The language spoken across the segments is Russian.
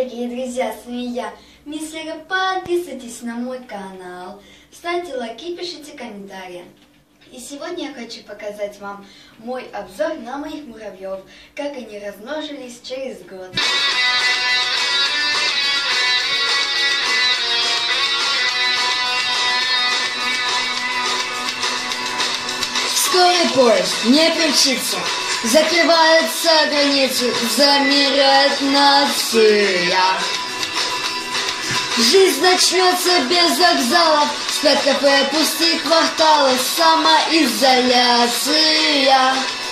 дорогие друзья, с вами я, Мисс Лера. Подписывайтесь на мой канал, ставьте лайки, пишите комментарии. И сегодня я хочу показать вам мой обзор на моих муравьев, как они размножились через год. Скорый поезд не примчится, закрываются границы, замирает нация. Жизнь начнется без вокзалов, спят кафе, пустые кварталы, самоизоляция.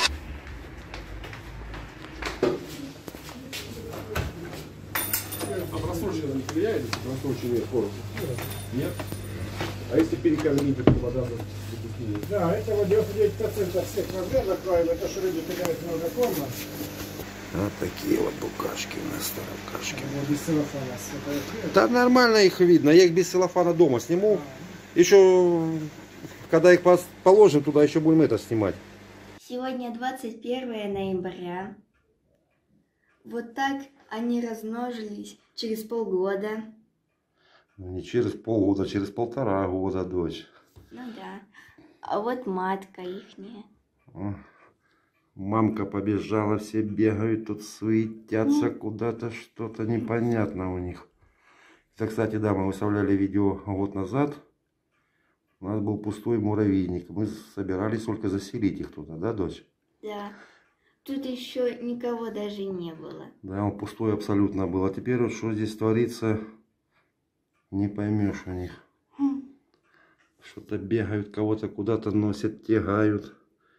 А просроченное не влияет? Просроченные корм? Нет? А если перекормить, то вода запустила? Да, это вот 99% всех проблем закроем, это что люди теряют много корма. Вот такие вот букашки у нас, таракашки. Вот без целлофана. Да нормально их видно, я их без целлофана дома сниму. Еще, когда их положим, туда еще будем это снимать. Сегодня 21 ноября. Вот так они размножились через полгода. Ну, не через полгода, а через 1,5 года, дочь. Ну да. А вот матка ихняя. О, мамка побежала, все бегают, тут суетятся куда-то, что-то непонятно у них. Это, кстати, да, мы выставляли видео год назад. У нас был пустой муравейник. Мы собирались только заселить их туда, да, дочь? Да. Тут еще никого даже не было. Да, он пустой абсолютно был. А теперь вот что здесь творится, не поймешь у них. Что-то бегают, кого-то куда-то носят, тягают.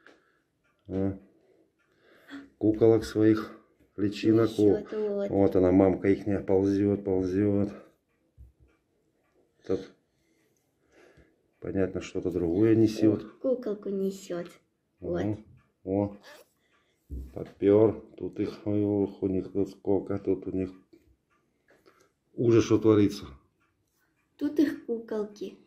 Куколок своих, личинок. Вот. Вот она, мамка их ползет. Тут понятно, что-то другое несет. Куколку несет. Вот. О, попер. Тут их, ох, у них тут сколько, тут у них ужас, что творится. Тут их куколки.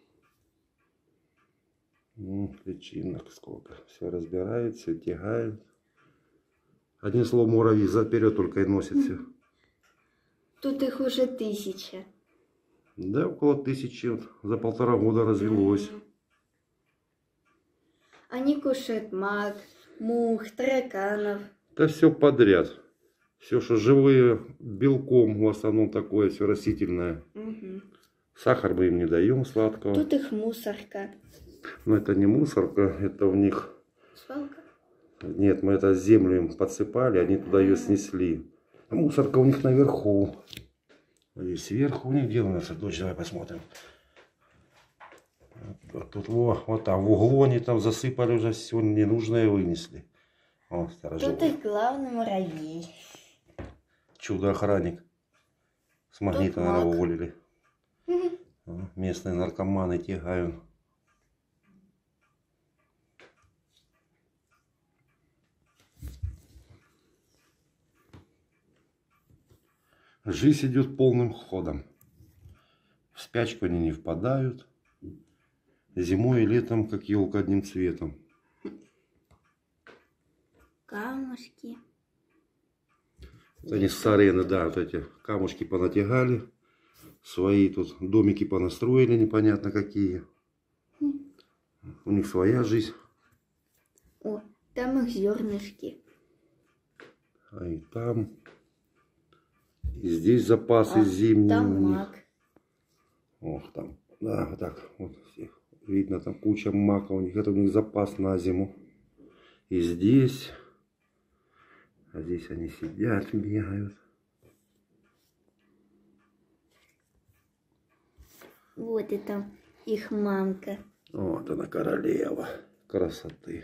Личинок сколько. Все разбирают, все тягают. Одним словом, муравьи заперед только и носят все. Тут их уже 1000. Да, около 1000 вот, за 1,5 года развелось. Они кушают мак, мух, тараканов. Да все подряд. Все, что живые, белком в основном такое, все растительное. Угу. Сахар мы им не даем сладкого. Тут их мусорка. Но это не мусорка, это у них... Свалка? Нет, мы это землю им подсыпали, они туда ее снесли. А мусорка у них наверху. И сверху у них где у нас? Дочь, давай посмотрим. Вот тут вот там в углу они там засыпали уже все ненужное, вынесли. О, тут их главный муравей. Чудо-охранник. С магнита, наверное, маг. уволили. Местные наркоманы тягают. Жизнь идет полным ходом. В спячку они не впадают. Зимой и летом, как елка, одним цветом. Камушки. Вот они с арены, да, вот эти камушки понатягали. Свои тут домики понастроили непонятно какие. У них своя жизнь. О, там их зернышки. А и там. И здесь запасы зимние там у них. мак. Ох, там, да, вот так вот всех. Видно, там куча мака у них. Это у них запас на зиму. И здесь. А здесь они сидят, бегают. Вот это их мамка. Вот она, королева красоты.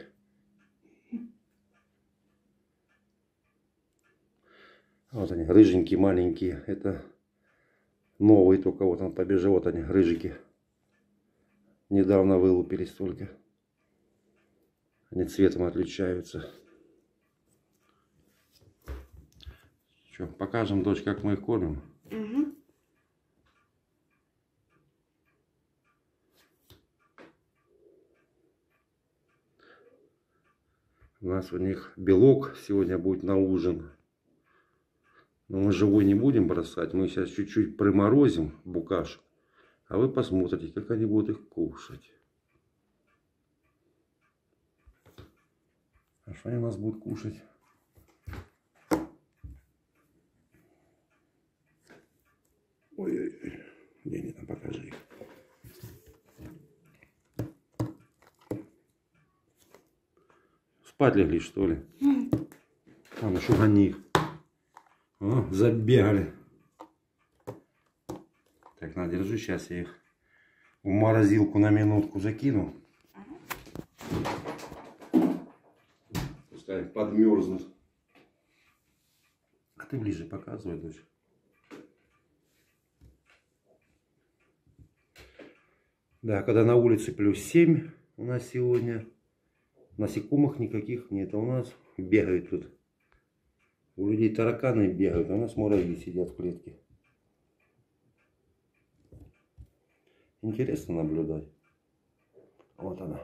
Вот они, рыженькие, маленькие. Это новые только. Вот он побежал. Вот они, рыжики. Недавно вылупились только. Они цветом отличаются. Что, покажем, дочь, как мы их кормим? Угу. У нас у них белок сегодня будет на ужин. Но мы живой не будем бросать. Мы сейчас чуть-чуть приморозим букашек. А вы посмотрите, как они будут их кушать. А что они у нас будут кушать? Ой-ой-ой. Где они там, покажи их. Спать легли, что ли? А, ну что гони их. О, забегали. Так, на, держи, сейчас я их в морозилку на минутку закину. Пускай подмерзнут. А ты ближе показывай, дочь. Да, когда на улице +7 у нас сегодня, насекомых никаких нет. А у нас бегают тут. У людей тараканы бегают, а у нас муравьи сидят в клетке. Интересно наблюдать. Вот она.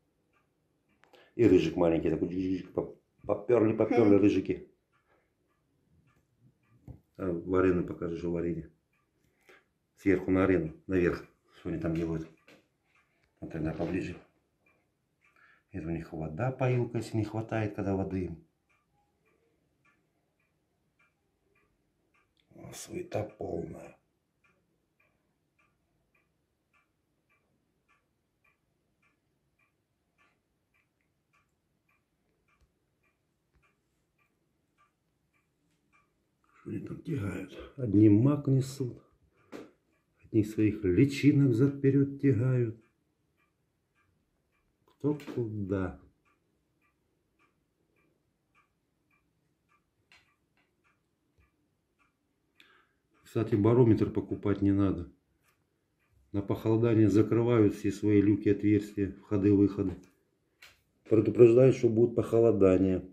И рыжик маленький такой. Поперли рыжики. А в арену покажешь, в арене. Сверху на арену, наверх. Что они там делают? Вот тогда поближе. Это у них вода, поилка, если не хватает, когда воды им. Суета полная. Что они там тягают? Одни мак несут, одни своих личинок зад-вперед тягают. Кто куда. Кстати, барометр покупать не надо. На похолодание закрывают все свои люки, отверстия, входы-выходы. Предупреждают, что будет похолодание.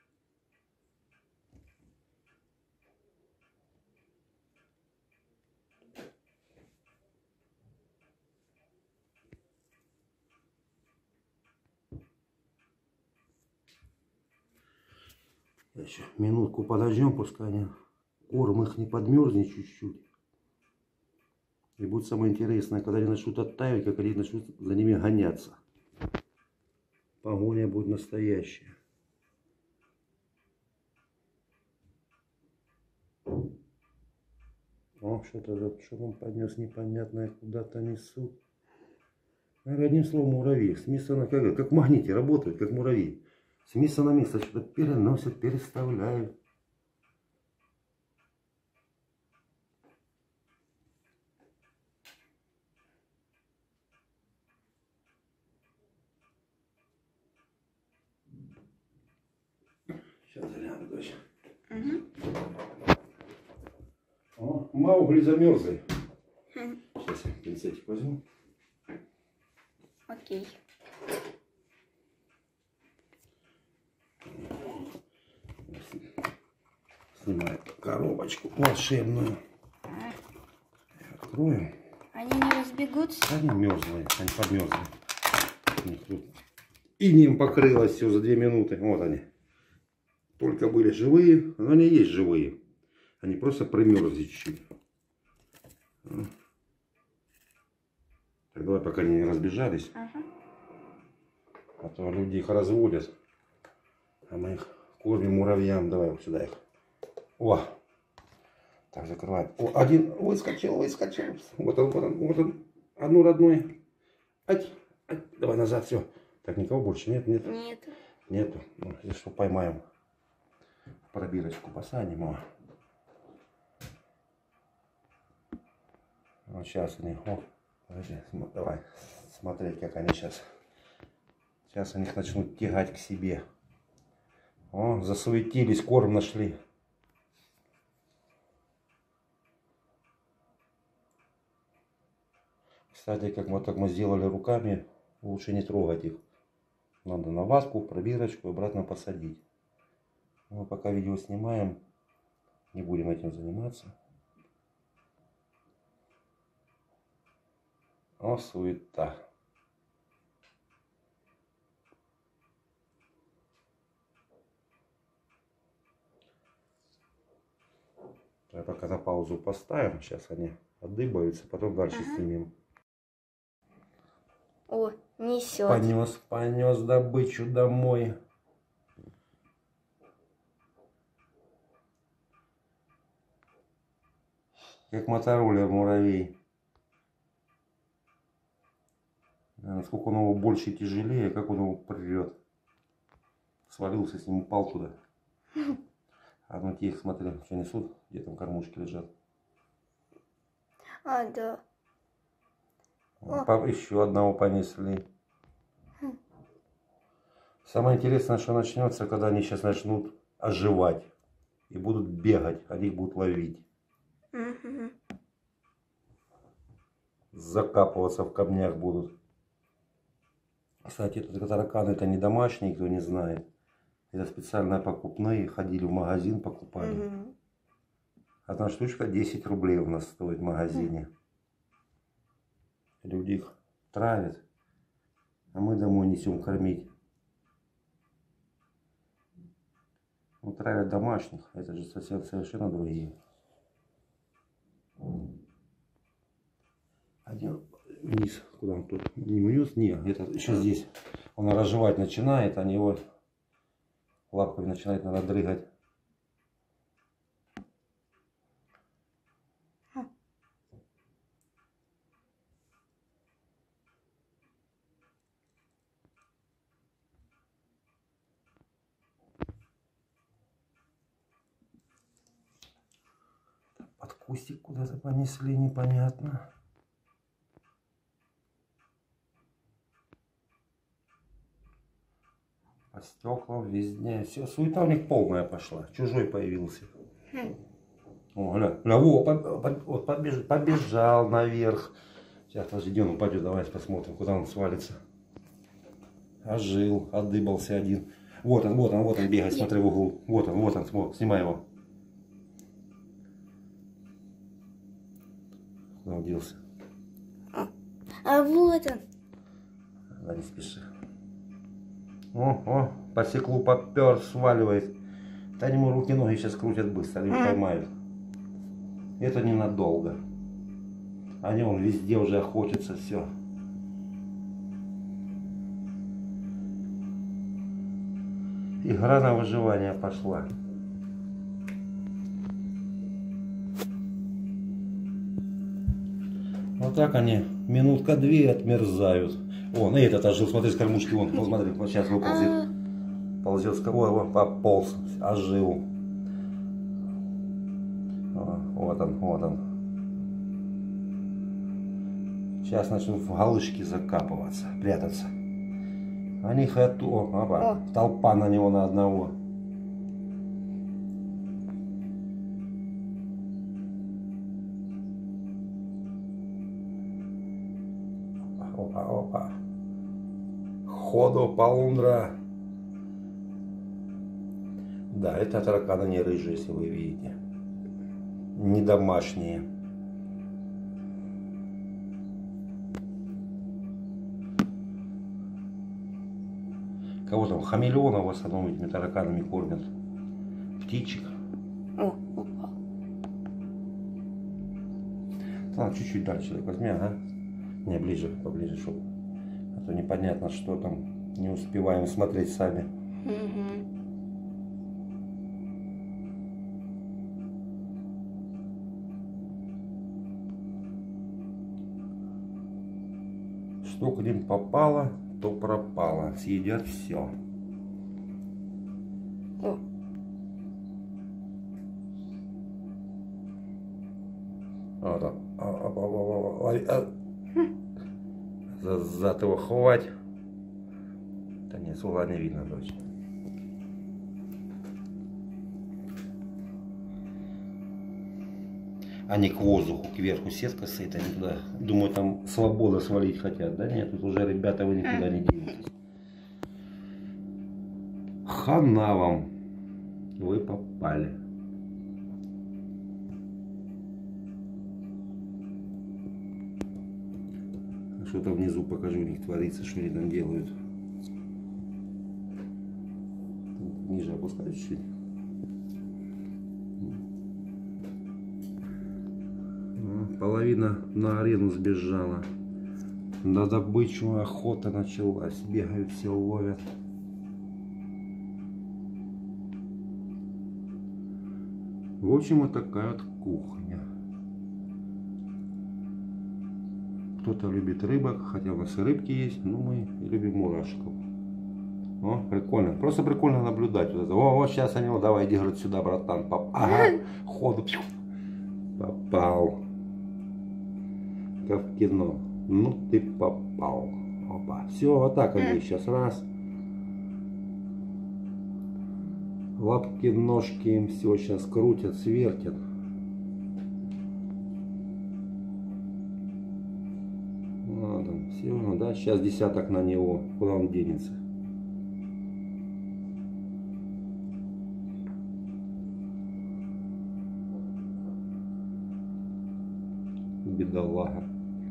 Еще минутку подождем, пускай они, корм их не подмерзнет чуть-чуть. И будет самое интересное, когда они начнут оттаивать, как они начнут за ними гоняться. Погоня будет настоящая. О, что-то там поднес непонятное, куда-то несут. Наверное, одним словом, муравьи. С места на как в магните работают, как муравьи. С места на место что-то переносят, переставляют. Сейчас загляну, дочь. О, Маугли замерзли. Сейчас я пинцетик возьму. Окей. Снимаю коробочку волшебную. Открою. Они не разбегутся? Они мерзлые, они подмерзли. У них тут инеем покрылось все за 2 минуты. Вот они. Только были живые, но они есть живые. Они просто примерзли чуть-чуть. Так, давай, пока они не разбежались. А то люди их разводят. А мы их кормим муравьям. Давай вот сюда их. О! Так, закрываем. О, один выскочил. Вот он. Одну родной. Ать. Давай назад, все. Так, никого больше нет? Нету. Ну, здесь что, поймаем. Пробирочку посадим. О. Вот сейчас они. О, подожди, давай смотреть, как они сейчас. Сейчас они их начнут тягать к себе. О, засуетились, корм нашли. Кстати, как мы сделали руками, лучше не трогать их. Надо на вазку, в пробирочку и обратно посадить. Мы пока видео снимаем, не будем этим заниматься. О, суета. Я пока на паузу поставим. Сейчас они отдыбаются, потом дальше снимем. О, несет. Понес добычу домой. Как мотороллер муравей. Насколько он его больше и тяжелее, как он его прет. Свалился с ним, упал туда. А ну тихо, смотри, что несут, где там кормушки лежат. А, да. Еще одного понесли. Самое интересное, что начнется, когда они сейчас начнут оживать. И будут бегать, они их будут ловить. Закапываться в камнях будут. Кстати, тараканы это не домашние, кто не знает. Это специально покупные, ходили в магазин, покупали. Одна штучка 10 рублей у нас стоит в магазине. Люди их травят, а мы домой несем кормить. Ну, травят домашних, это же совершенно другие. Один вниз, куда он тут не унес, нет, это еще здесь. Он разжевать начинает, они его лапками начинают, надо дрыгать. Под кустик куда-то понесли, непонятно. По стеклам везде. Все, суета у них полная пошла. Чужой появился. О, гля, вот побежал наверх. Сейчас, подожди, где он упадет, давай посмотрим, куда он свалится. Ожил, отдыбался один. Вот он бегает, смотри в углу. Вот он, смотри, снимай его. Куда он делся? А вот он. Да не спеши. О, по стеклу попер, сваливает. Да ему руки-ноги сейчас крутят быстро, они его поймают. Это ненадолго. Они вон везде уже охотятся, все. Игра на выживание пошла. Вот так они минутка-две отмерзают. О, и этот ожил, смотри, с кормушки, вон, смотри, вот сейчас выползет. Ползет с кого, пополз, ожил. Вот он. Сейчас начнут в галышки закапываться, прятаться. Они хотят, толпа на него на одного. Опа. Ходу полундра. Да, это тараканы не рыжие, если вы видите. Не домашние. Кого там? Хамелеонов в основном этими тараканами кормят. Птичек. О, упал. Ладно, чуть-чуть дальше возьми, ага. Не, ближе, поближе, чтобы. А то непонятно, что там. Не успеваем смотреть сами. Что к ним попало, то пропало. Съедят все. Зад его хвать. Да нет, сула не видно, дочь. Они к воздуху, кверху сетка стоит, они туда, думаю, там свобода свалить хотят. Да нет, тут уже, ребята, вы никуда не денетесь. Хана вам. Вы попали. Что-то внизу покажу, у них творится, что они там делают. Ниже опускаюсь чуть. половина на арену сбежала. На добычу охота началась. Бегают, все ловят. В общем, вот такая вот кухня. Кто-то любит рыбок, хотя у нас и рыбки есть, но мы любим мурашков. О, прикольно. Просто прикольно наблюдать. Вот сейчас они, давай, иди, говорит, сюда, братан. Ага, ходу. Попал. Как в кино. Ну ты попал. Опа. Все, вот так они сейчас раз. Лапки, ножки им все сейчас крутят, свертят. Ладно, все, да, сейчас десяток на него. Куда он денется? Бедолага.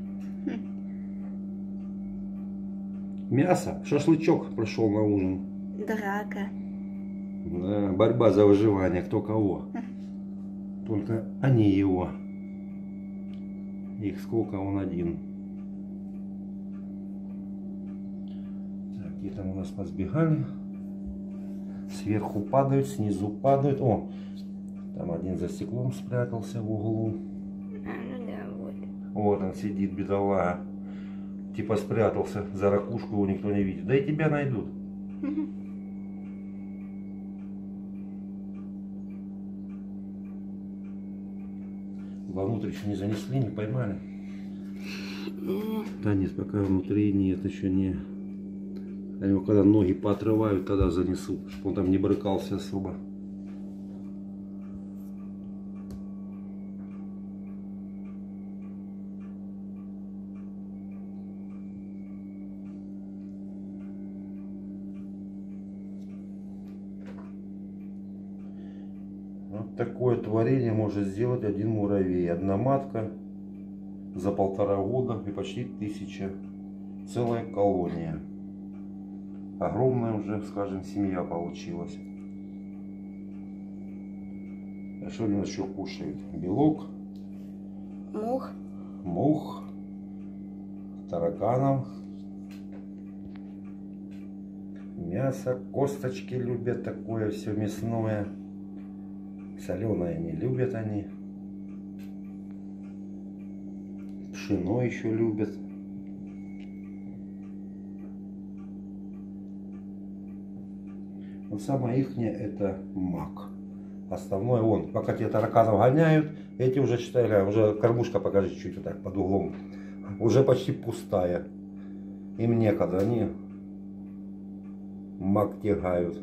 Мясо, шашлычок пришел на ужин. Драка. Да, борьба за выживание, кто кого. Только они его. Их сколько, он один. Так, где там у нас позбегали. Сверху падают, снизу падают. О, там один за стеклом спрятался в углу. Вот он сидит, бедолага. Типа спрятался за ракушку, его никто не видит. Да и тебя найдут. Вовнутрь еще не занесли, не поймали. Да нет, пока внутри нет, еще не. Они когда ноги поотрывают, тогда занесут, чтобы он там не брыкался особо. Вот такое творение может сделать один муравей. Одна матка за 1,5 года и почти 1000. Целая колония. Огромная уже, скажем, семья получилась. А что они еще кушают? Белок. Мух. Тараканов. Мясо. Косточки любят такое все мясное. Соленое не любят они. Пшено еще любят. Но самое ихнее это мак. Основное он. Пока те тараканов гоняют, эти уже, считали, уже кормушка, покажи чуть-чуть вот так под углом. Уже почти пустая. Им некогда, они мак тягают.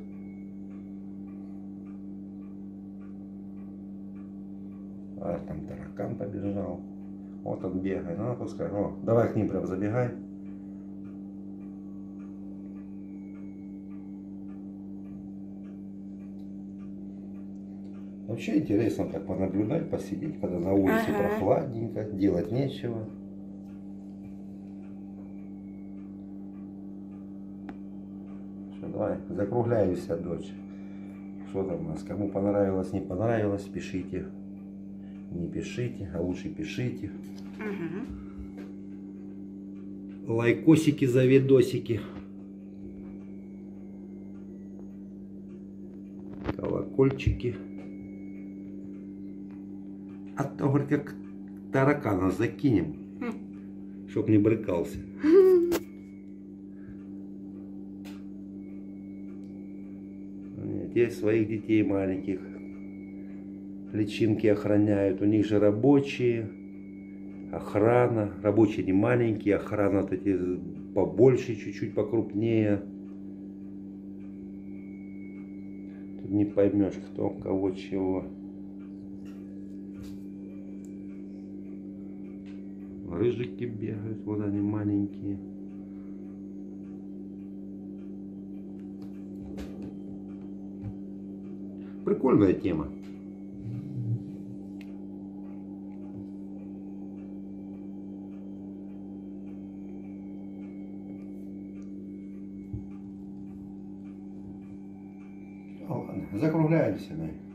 А там таракан побежал. Вот он бегает. Ну, пускай. О, давай к ним прям забегай. Вообще интересно так понаблюдать, посидеть, когда на улице прохладненько, делать нечего. Что, давай, закругляйся, дочь. Что там у нас? Кому понравилось, не понравилось, пишите. Не пишите, а лучше пишите. Лайкосики за видосики. Колокольчики. А то, говорит, как таракана закинем, чтоб не брыкался. Те своих детей маленьких личинки охраняют. У них же рабочие, охрана. Рабочие не маленькие, охрана вот эти побольше, чуть-чуть покрупнее. Тут не поймешь, кто кого чего. Рыжики бегают, вот они маленькие. Прикольная тема. Ну, ладно, закругляемся.